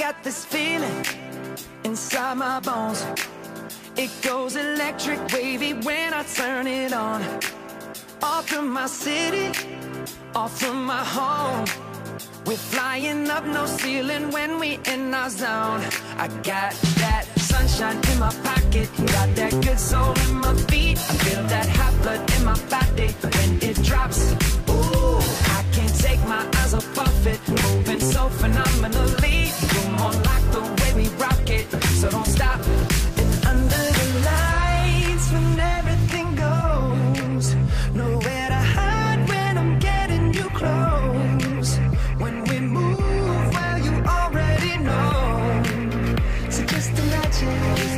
got this feeling inside my bones. It goes electric wavy when I turn it on. Off from my city, off from my home. We're flying up, no ceiling when we in our zone. I got that sunshine in my pocket, got that good soul in my feet. I feel that hot blood in my body when it drops. Ooh, I can't take my eyes off it, moving so phenomenally. You're more like the way we rock it, so don't stop. And under the lights when everything goes, nowhere to hide when I'm getting you close. When we move, well, you already know. So just imagine.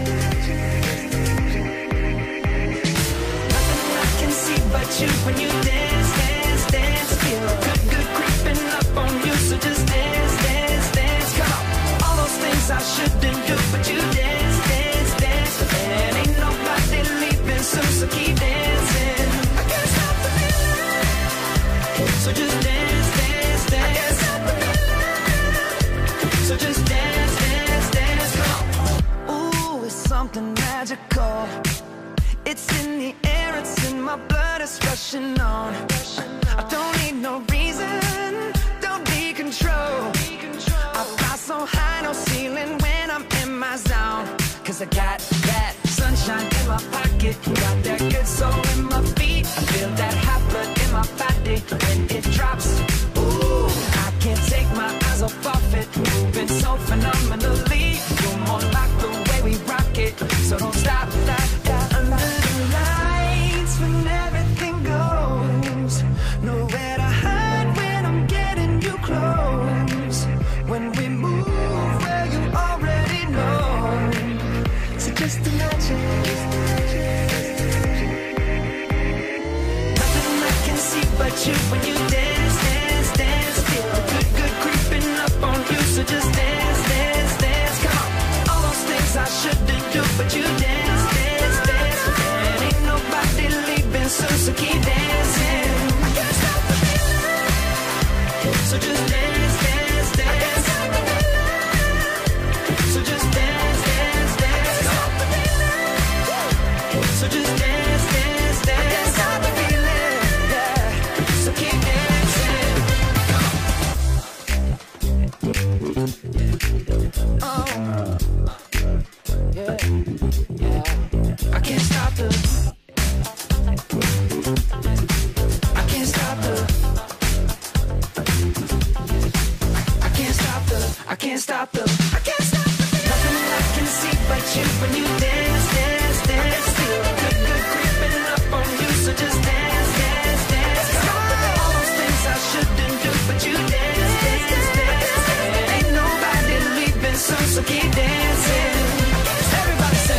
Nothing I can see but you when you dance, dance, dance. Feel good, good creeping up on you. So just dance, dance, dance. Come on. All those things I shouldn't do, but you dance, dance, dance. And ain't nobody leaving soon, so keep dancing. I can't stop the feeling. So just dance, dance, dance. I can't stop the feeling. So just dance, dance, dance. Come on. Ooh, it's something magical. It's in the air, it's in my blood, it's rushing on. I don't need no reason, don't need control. I fly so high, no ceiling when I'm in my zone. Cause I got that sunshine in my pocket, got that good soul in my feet. I feel that hot blood in my body when it drops. Ooh, I can't take my eyes off it, moving so phenomenally. You're more like the way we rock it, so don't stop, stop, stop. Under the lights when everything goes, nowhere to hide when I'm getting you close. When we move, well, you already know. So just imagine. Nothing I can see but you when you dance, dance, dance. Feel good, good creeping up on you. So just dance, dance, dance. Come on. All those things I shouldn't do, but you dance, dance, dance. And ain't nobody leaving soon, so keep dancing. I can't stop the feeling. So just dance, dance, dance. I can't stop the feeling. So just dance, dance, dance. Stop the feeling. So just dance, dance, dance. I can't stop the feeling. Yeah. So keep dancing. Oh. Yeah. Yeah. I can't stop the. I can't stop the. I can't stop the. I can't stop the. I can't stop the. Nothing I can see but you when you dance, dance, dance. Feel good, good creeping up on you. So just dance, dance, dance. All those things I shouldn't do, but you dance, dance, dance. And ain't nobody leaving soon, so keep dancing. Everybody say.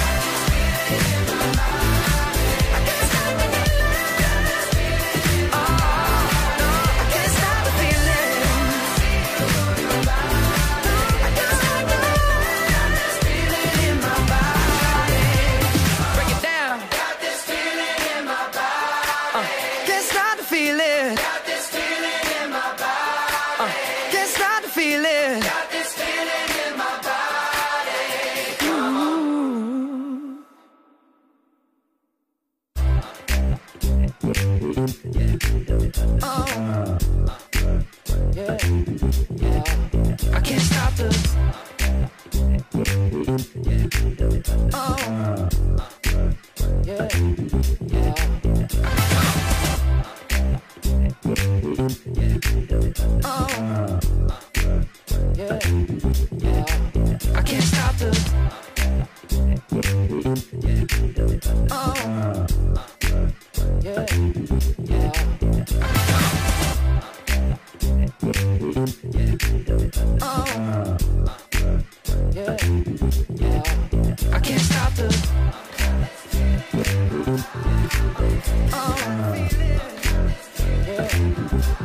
I can't stop the feeling. Oh, no, I can't stop the feeling. I can't stop the feeling in my body. Break it down. Got this feeling in my body. Can't stop the feeling. Got this feeling in my body. Can't stop the feeling. Got this feeling in my body. Oh, yeah, yeah. I can't stop the. Oh, yeah, yeah. Oh, yeah, yeah. I can't stop the. Oh, yeah, yeah. Oh, yeah, yeah. I can't stop the. Oh, yeah.